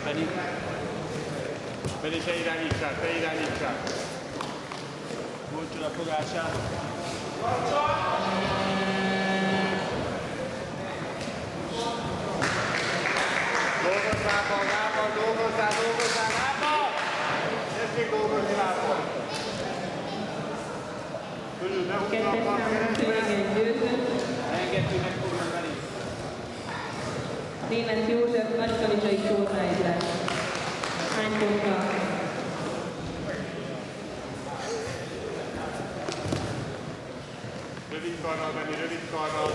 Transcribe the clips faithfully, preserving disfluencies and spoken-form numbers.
Pedig. Pedig te irányítsák, te irányítsák. Bontsod a fogását. Dolgozzál, lábbal, dolgozzál, dolgozzál, lábbal! Tessék dolgozni lábbal! Tudjuk, ne húznak a keresztbe! Engedtünk meg fognak velünk. Németh József nagykalicsai tornáizás. Hány ponttal? Rövid karral menni, rövid karral.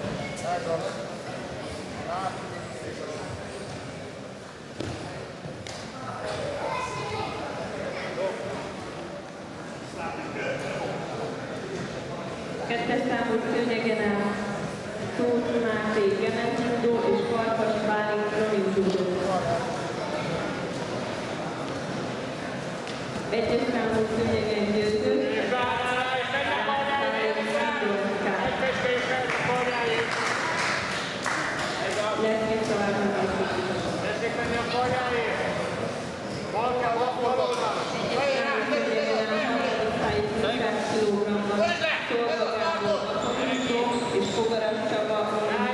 Kettes számú szőnyegen áll Tóth Máté Gemencsúdó és Farkas Bálint Römincsúdó. Egyes számú szőnyegen győző. Lesz visszavágni. Tessék menni a karjáért! Bal kell, bal oldal! És Fogaras Csaba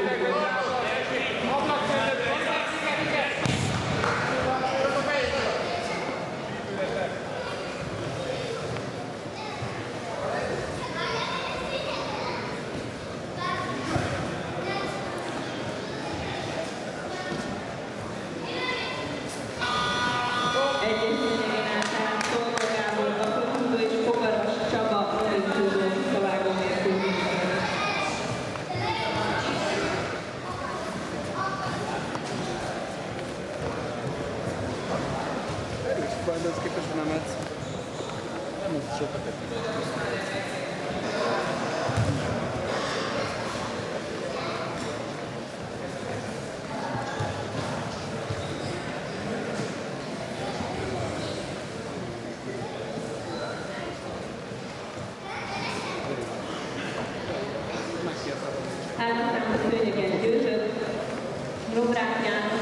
de az képest nem edz. Nem az sokat edz. Hármas számú szőnyegen győzött, Robrák János